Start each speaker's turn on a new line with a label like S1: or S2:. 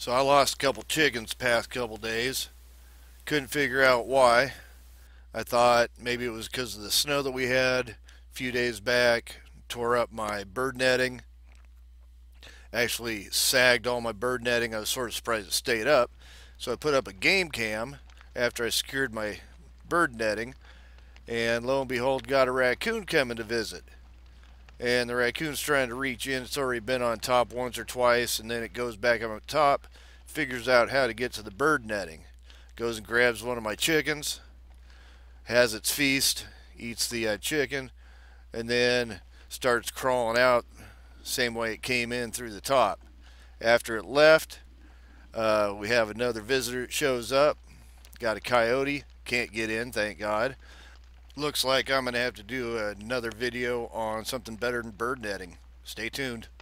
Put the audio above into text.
S1: So I lost a couple chickens past couple days. Couldn't figure out why. I thought maybe it was because of the snow that we had a few days back. Tore up my bird netting. Actually sagged all my bird netting. I was sort of surprised it stayed up. So I put up a game cam after I secured my bird netting. And lo and behold, got a raccoon coming to visit. And the raccoon's trying to reach in. It's already been on top once or twice, and then it goes back on top, figures out how to get to the bird netting. Goes and grabs one of my chickens, has its feast, eats the chicken, and then starts crawling out same way it came in through the top. After it left, we have another visitor that shows up. Got a coyote, can't get in, thank God. Looks like I'm going to have to do another video on something better than bird netting. Stay tuned.